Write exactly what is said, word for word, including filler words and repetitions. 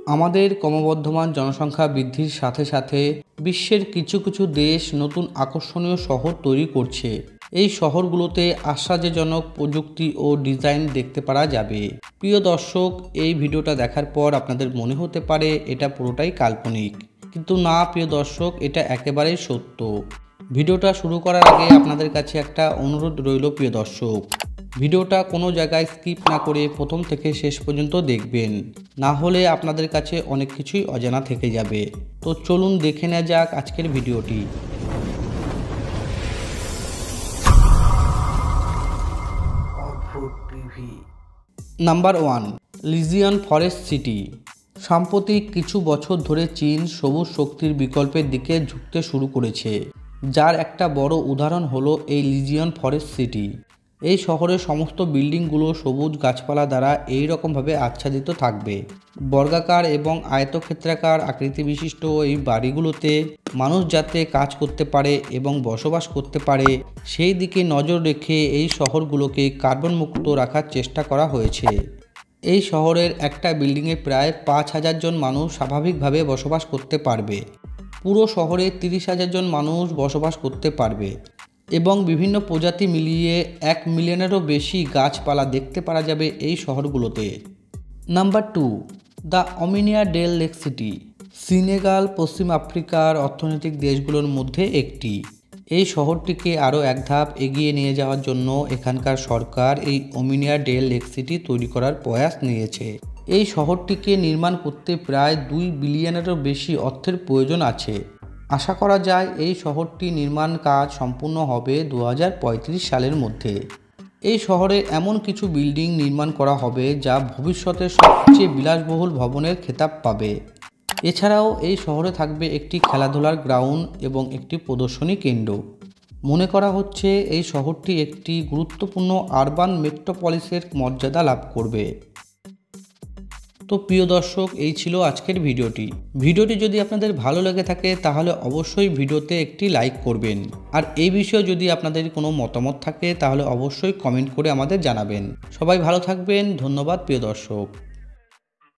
আমাদের ক্রমবর্ধমান জনসংখ্যা বৃদ্ধির সাথে সাথে বিশ্বের কিছু কিছু দেশ নতুন আকর্ষণীয় শহর তৈরি করছে। এই শহরগুলোতে আশ্চর্যজনক প্রযুক্তি ও ডিজাইন দেখতে পাওয়া যাবে। প্রিয় দর্শক, এই ভিডিওটা দেখার পর আপনাদের মনে হতে পারে এটা পুরোটাই কাল্পনিক, কিন্তু না প্রিয় দর্শক, এটা একেবারেই সত্য। ভিডিওটা শুরু করার আগে আপনাদের কাছে একটা অনুরোধ রইল প্রিয় দর্শক, ভিডিওটা কোনো জায়গায় স্কিপ না করে প্রথম থেকে শেষ পর্যন্ত দেখবেন, না হলে আপনাদের কাছে অনেক কিছুই অজানা থেকে যাবে। তো চলুন দেখে নেওয়া যাক আজকের ভিডিওটি। Number one, Legion Forest City. সাম্প্রতিক কিছু বছর ধরে চীন সবুজ শক্তির বিকল্পের দিকে ঝুঁকতে শুরু করেছে, যার একটা বড় উদাহরণ হলো এই লিজিয়ন ফরেস্ট সিটি। এই শহরের সমস্ত বিল্ডিংগুলো সবুজ গাছপালা দ্বারা এই রকমভাবে আচ্ছাদিত থাকবে। বর্গাকার এবং আয়তক্ষেত্রাকার আকৃতি বিশিষ্ট এই বাড়িগুলোতে মানুষ যাতে কাজ করতে পারে এবং বসবাস করতে পারে সেই দিকে নজর রেখে এই শহরগুলোকে কার্বন মুক্ত রাখার চেষ্টা করা হয়েছে। এই শহরের একটা বিল্ডিংয়ে প্রায় পাঁচ হাজার জন মানুষ স্বাভাবিকভাবে বসবাস করতে পারবে। পুরো শহরে তিরিশ হাজার জন মানুষ বসবাস করতে পারবে এবং বিভিন্ন প্রজাতি মিলিয়ে এক মিলিয়নেরও বেশি গাছপালা দেখতে পাওয়া যাবে এই শহরগুলোতে। নাম্বার টু, দ্য অমিনিয়া ডেল লেক সিটি। সেনেগাল পশ্চিম আফ্রিকার অর্থনৈতিক দেশগুলোর মধ্যে একটি। এই শহরটিকে আরও এক ধাপ এগিয়ে নিয়ে যাওয়ার জন্য এখানকার সরকার এই অমিনিয়া ডেল লেক সিটি তৈরি করার প্রয়াস নিয়েছে। এই শহরটিকে নির্মাণ করতে প্রায় দুই বিলিয়নেরও বেশি অর্থের প্রয়োজন আছে। আশা করা যায় এই শহরটি নির্মাণ কাজ সম্পূর্ণ হবে দু হাজার পঁয়ত্রিশ সালের মধ্যে। এই শহরে এমন কিছু বিল্ডিং নির্মাণ করা হবে যা ভবিষ্যতে সবচেয়ে বিলাসবহুল ভবনের খেতাব পাবে। এছাড়াও এই শহরে থাকবে একটি খেলাধুলার গ্রাউন্ড এবং একটি প্রদর্শনী কেন্দ্র। মনে করা হচ্ছে এই শহরটি একটি গুরুত্বপূর্ণ আরবান মেট্রোপলিসের মর্যাদা লাভ করবে। তো প্রিয় দর্শক, এই ছিল আজকের ভিডিওটি। ভিডিওটি যদি আপনাদের ভালো লেগে থাকে তাহলে অবশ্যই ভিডিওতে একটি লাইক করবেন, আর এই বিষয়ে যদি আপনাদের কোনো মতামত থাকে তাহলে অবশ্যই কমেন্ট করে আমাদের জানাবেন। সবাই ভালো থাকবেন। ধন্যবাদ প্রিয় দর্শক।